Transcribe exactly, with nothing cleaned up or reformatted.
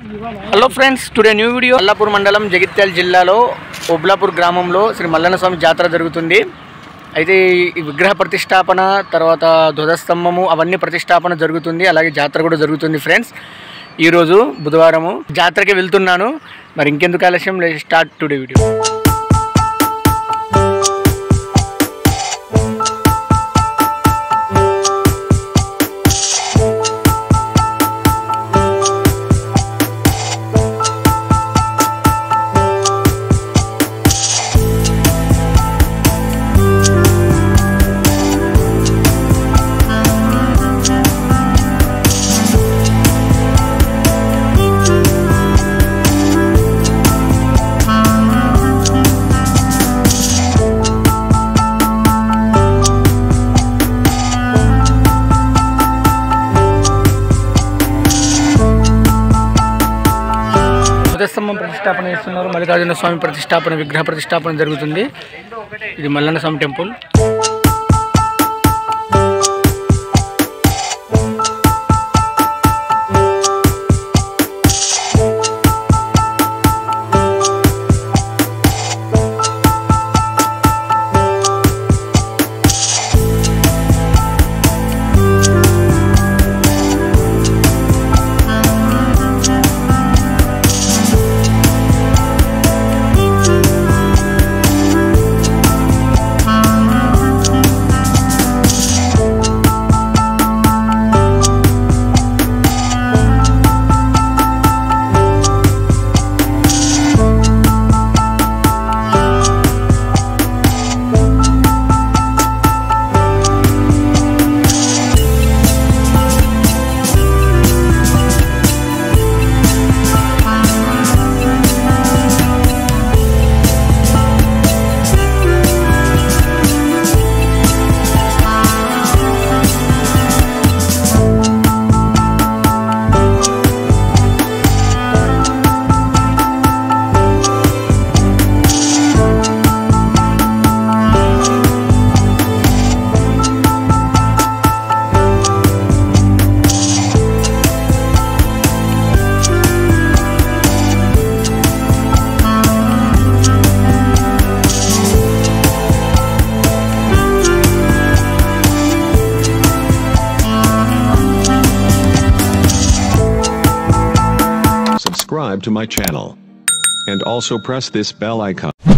Hello friends, today new video. Mallapur మండలం జగిత్యాల జిల్లాలో ఓబ్లాపూర్ గ్రామంలో శ్రీ మల్లన్న స్వామి జాతర జరుగుతుంది. అయితే ఈ విగ్రహ ప్రతిష్టాపన తర్వాత ధ్వజస్తంభము అవన్నీ ప్రతిష్టాపన జరుగుతుంది. అలాగే జాతర కూడా జరుగుతుంది ఫ్రెండ్స్. ఈరోజు బుధవారము జాతరకి వెళ్తున్నాను. మరి ఇంకెందుకు ఆలస్యం, స్టార్ట్ టుడే వీడియో. ధ్వజస్తంభం ప్రతిష్టాపన చేస్తున్నారు. మల్లికార్జున స్వామి ప్రతిష్టాపన, విగ్రహ ప్రతిష్టాపన జరుగుతుంది. ఇది Mallanna Swamy temple. Subscribe to my channel and also press this bell icon.